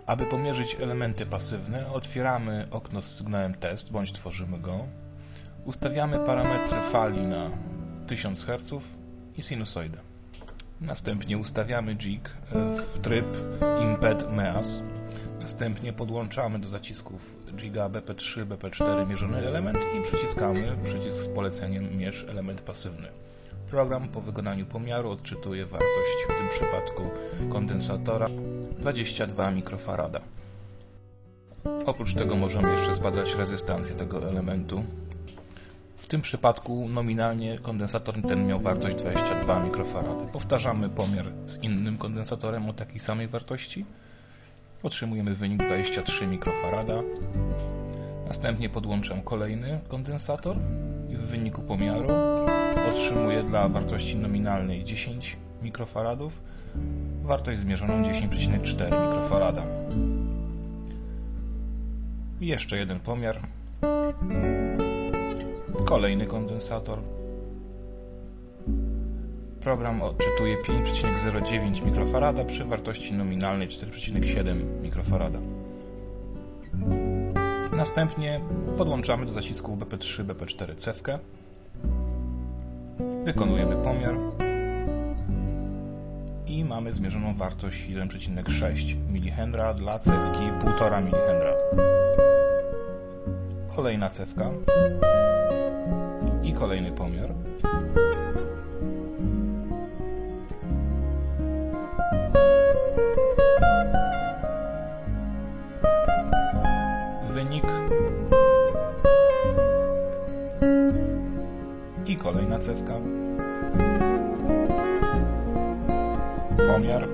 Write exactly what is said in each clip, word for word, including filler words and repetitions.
Aby pomierzyć elementy pasywne, otwieramy okno z sygnałem test, bądź tworzymy go. Ustawiamy parametry fali na tysiąc herców i sinusoidę. Następnie ustawiamy jig w tryb Imped Meas. Następnie podłączamy do zacisków jiga B P trzy, B P cztery mierzony element i przyciskamy przycisk z poleceniem mierz element pasywny. Program po wykonaniu pomiaru odczytuje wartość, w tym przypadku kondensatora, dwadzieścia dwa mikrofarada. Oprócz tego możemy jeszcze zbadać rezystancję tego elementu. W tym przypadku nominalnie kondensator ten miał wartość dwadzieścia dwa mikrofarady. Powtarzamy pomiar z innym kondensatorem o takiej samej wartości. Otrzymujemy wynik dwadzieścia trzy mikrofarada. Następnie podłączam kolejny kondensator i w wyniku pomiaru otrzymuję dla wartości nominalnej dziesięć mikrofaradów wartość zmierzoną dziesięć przecinek cztery mikrofarada. I jeszcze jeden pomiar. Kolejny kondensator. Program odczytuje pięć przecinek zero dziewięć mikrofarada przy wartości nominalnej cztery przecinek siedem mikrofarada. Następnie podłączamy do zacisków B P trzy, B P cztery cewkę. Wykonujemy pomiar i mamy zmierzoną wartość jeden przecinek sześć milihendra dla cewki półtora milihendra. Kolejna cewka i kolejny pomiar. Wynik i kolejna cewka. Pomiar.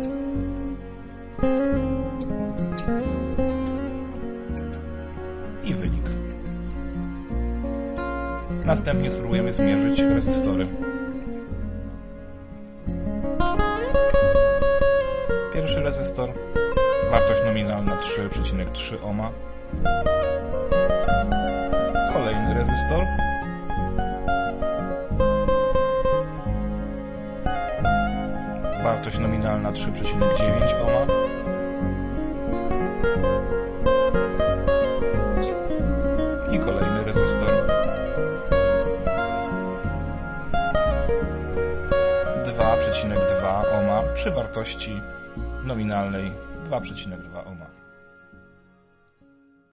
I wynik. Następnie spróbujemy zmierzyć rezystory. Pierwszy rezystor, wartość nominalna trzy przecinek trzy ohma. Kolejny rezystor. Wartość nominalna trzy przecinek dziewięć ohma. I kolejny rezystor. dwa przecinek dwa ohma przy wartości nominalnej dwa przecinek dwa ohma.